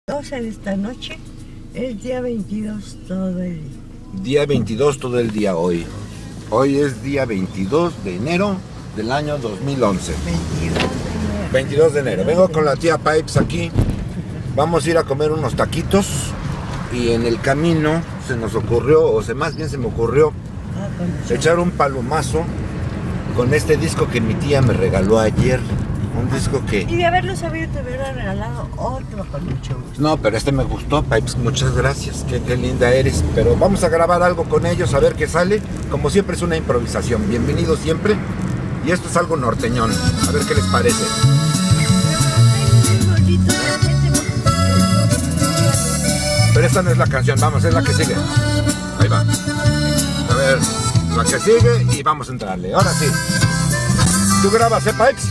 12 de esta noche, es día 22 todo el día. Día 22 todo el día hoy. Hoy es día 22 de enero del año 2011. 22 de enero. Vengo con la tía Pipes aquí. Vamos a ir a comer unos taquitos. Y en el camino se nos ocurrió, más bien se me ocurrió, echar un palomazo con este disco que mi tía me regaló ayer. Un disco que... Y de haberlo sabido te hubiera regalado otro con mucho gusto. No, pero este me gustó, Pipes, muchas gracias, qué linda eres. Pero vamos a grabar algo con ellos, a ver qué sale. Como siempre es una improvisación, bienvenido siempre. Y esto es algo norteñón, a ver qué les parece. Pero esta no es la canción, vamos, es la que sigue. Ahí va. A ver, la que sigue y vamos a entrarle. Ahora sí. ¿Tú grabas, Pipes?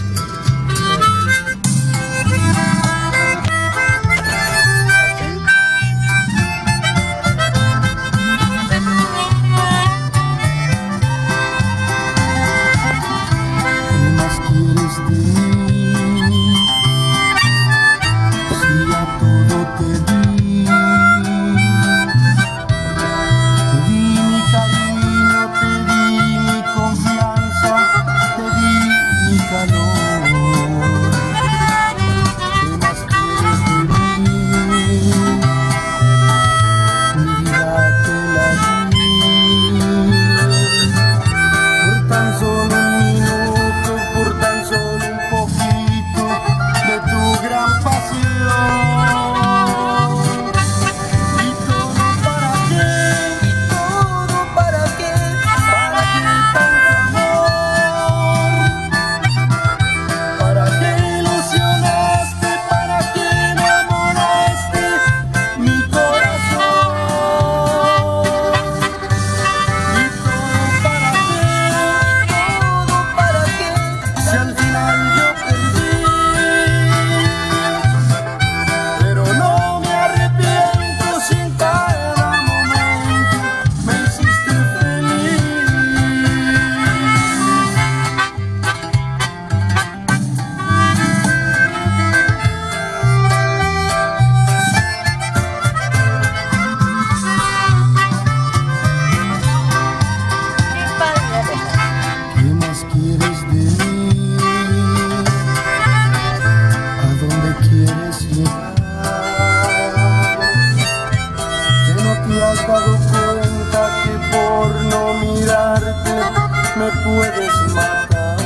Me puedes matar.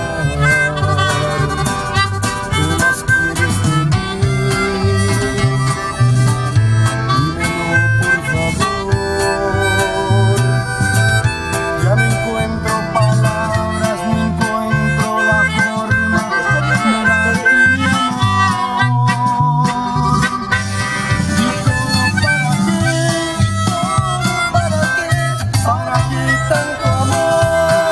¿Qué más quieres de mí? Dímelo por favor. Ya me encuentro palabras, me encuentro la forma de darte mi amor. ¿Y todo para qué? ¿Para qué tanto amor?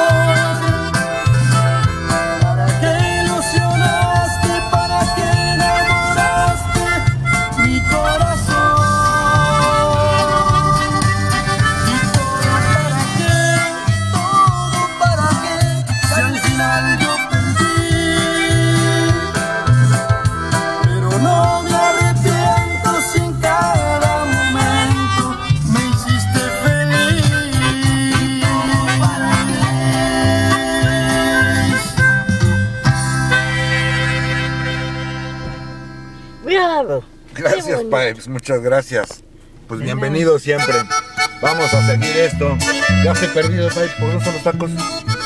Gracias, Pipes, muchas gracias. Pues bienvenido siempre. Vamos a seguir esto. Ya estoy perdido, Pipes, ¿por dónde son los tacos?